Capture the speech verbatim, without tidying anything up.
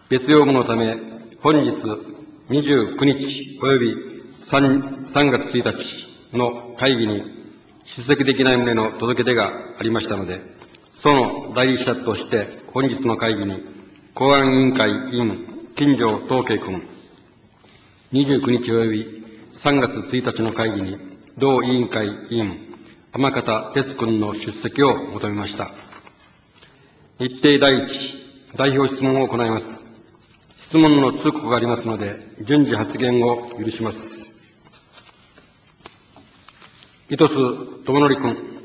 別用務のため、本日にじゅうくにち及び 3, 3月ついたちの会議に出席できない旨の届け出がありましたので、その代理者として本日の会議に公安委員会委員、金城東慶君、にじゅうくにち及びさんがつついたちの会議に同委員会委員、天方哲君の出席を求めました。日程第一、代表質問を行います。質問の通告がありますので、順次発言を許します。糸数智則君。